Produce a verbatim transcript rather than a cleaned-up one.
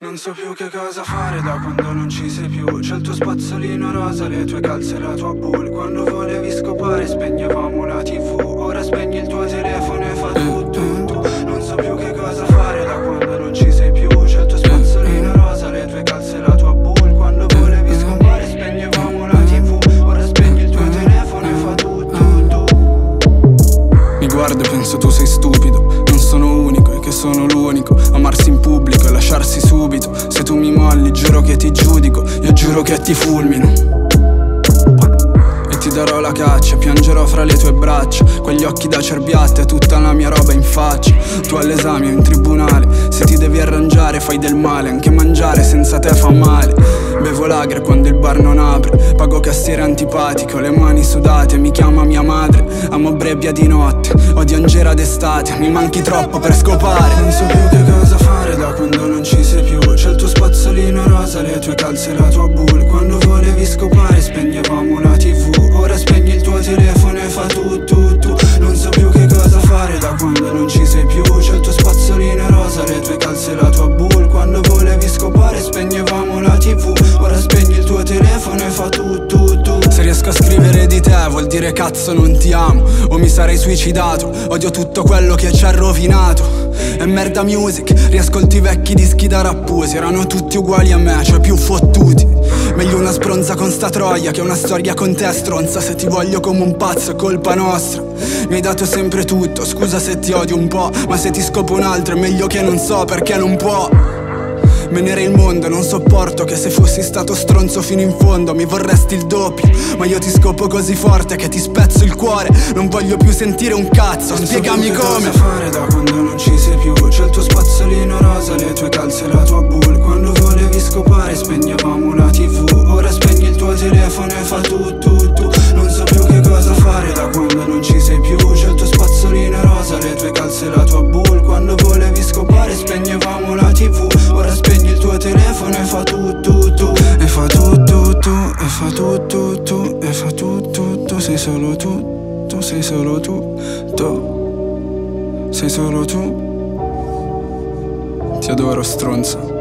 Non so più che cosa fare da quando non ci sei più. C'è il tuo spazzolino rosa, le tue calze e la tua bull. Quando volevi scopare spegnevamo la tv. Ora spegni il tuo telefono e fa tu tu tu. Non so più che cosa fare da quando non ci sei più. C'è il tuo spazzolino rosa, le tue calze e la tua bull. Quando volevi scopare spegnevamo la tv. Ora spegni il tuo telefono e fa tu tu tu. Mi guardo e penso tu sei stupido. Non sono unico e che sono l'unico. Amarsi in pubblico e lasciarsi subito. Se tu mi molli giuro che ti giudico. Io giuro che ti fulmino e ti darò la caccia. Piangerò fra le tue braccia. Quegli occhi da cerbiatta e tutta la mia roba in faccia. Tu all'esame o in tribunale. Se ti devi arrangiare fai del male. Anche mangiare senza te fa male. Bevo lager quando il bar non apre. Pago cassiere antipatico, le mani sudate. Mi chiama mia madre, amo Brebbia di notte. Odio Angera d'estate, mi manchi troppo per scopare. Non so più che cosa fare da quando non ci sei più. C'è il tuo spazzolino rosa, le tue calze e la tua bull. Quando volevi scopare spegnevamo la tv. Ora spegni il tuo telefono e fa tu tu tu. Non so più che cosa fare da quando non ci sei più. C'è il tuo spazzolino rosa, le tue calze e la tua bull. Quando volevi scopare spegnevamo la tv. Ora spegni il tuo telefono e fa tu tu tu. Se riesco a scrivere di te vuol dire cazzo non ti amo. O mi sarei suicidato. Odio tutto quello che ci ha rovinato. È merda music, riascolti i vecchi dischi da rappusi. Erano tutti uguali a me, cioè più fottuti. Meglio una spronza con sta troia che una storia con te stronza. Se ti voglio come un pazzo è colpa nostra. Mi hai dato sempre tutto, scusa se ti odio un po'. Ma se ti scopo un altro è meglio che non so perché non può. Menere il mondo, non sopporto che se fossi stato stronzo fino in fondo mi vorresti il doppio. Ma io ti scopo così forte che ti spezzo il cuore. Non voglio più sentire un cazzo, non spiegami so più come. Cosa fare da quando non ci sei più. C'è il tuo spazzolino rosa, le tue calze e la tua bull. Quando volevi scopare spegnevamo la tv. Ora spegni il tuo telefono e fa tu tu tu. Non so più che cosa fare da quando non ci sei più. C'è il tuo spazzolino rosa, le tue calze e la tua bull. Quando volevi scopare spegnevamo la tv. Ora spegni il tuo telefono e fa tu tu tu. E fa tu tu tu, e fa tu tu tu, e fa tu tu tu. Sei solo tu, tu sei solo tu, tu sei solo tu. Ti adoro stronza.